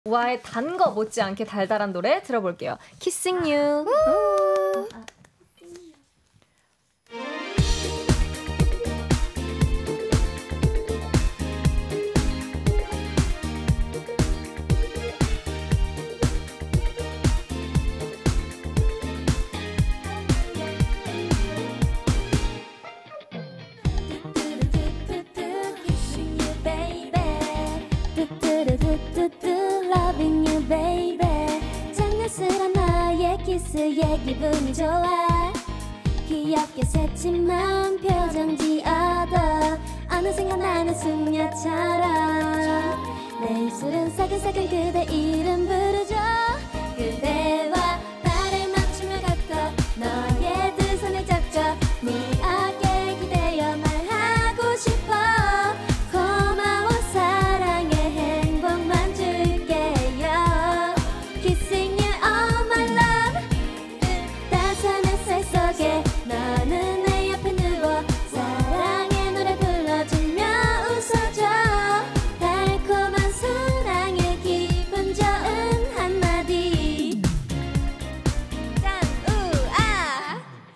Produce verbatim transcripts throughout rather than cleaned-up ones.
우아의 단 거 못지않게 달달한 노래 들어볼게요. Kissing You. Loving you baby 장난스런 너의 키스에 기분이 좋아 귀엽게 새침한 표정 지어도 어느샌가 나는 숙녀처럼 내 입술은 사근사근 그대 이름 부르죠 그대와 나를 맞추며 걷고 너의 두 손을 잡죠 네 어깨에 기대어 말하고 싶어 고마워 사랑해 행복만 줄게요 Kissing you all my love 따스한 햇살 속에 너는 내 옆에 누워 사랑의 노래 불러주며 웃어줘 달콤한 사랑의 기분 좋은 한마디 짱우아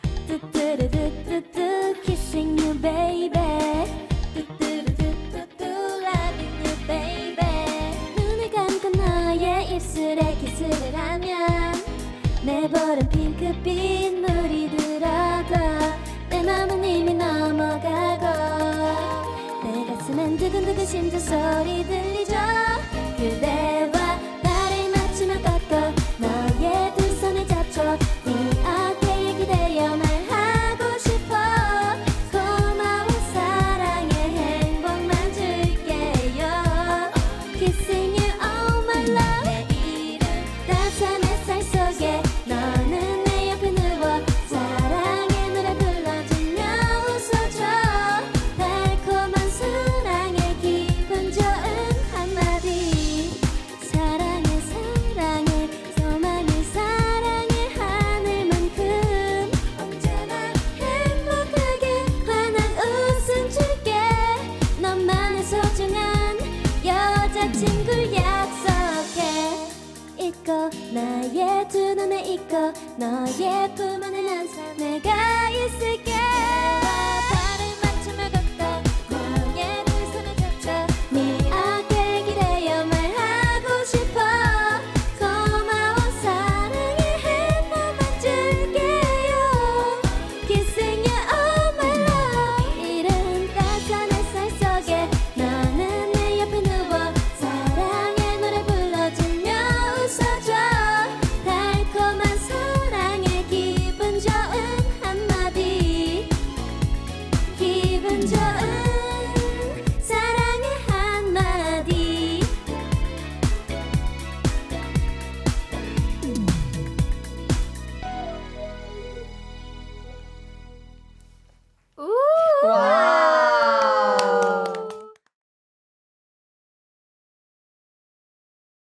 뚜뚜루뚜뚜뚜 Kissing you baby 뚜뚜루뚜뚜뚜 Loving you baby 눈을 감고 너의 입술에 키스를 하면 내 볼은 핑크빛 물이 들어도 내 맘은 이미 넘어가고 내 가슴엔 두근두근 심장 소리 들리죠 그대와 나를 맞추며 걷고 너의 두 손을 잡죠 네 어깨에 기대어 말하고 싶어 고마워 사랑해 행복만 줄게요 Kissing you all my love 내 이름 따스한 햇살 속에 너는 내 옆에 누워 사랑의 노래 불러주며 웃어줘 달콤한 사랑의 기분 좋은 한마디 사랑해 사랑해 소망을 사랑해 하늘만큼 언제나 행복하게 환한 웃음 줄게 너만의 소중한 여자친구 약속해 잊고 나의 두 눈에 있고 너의 품 안에 난 내가 있을게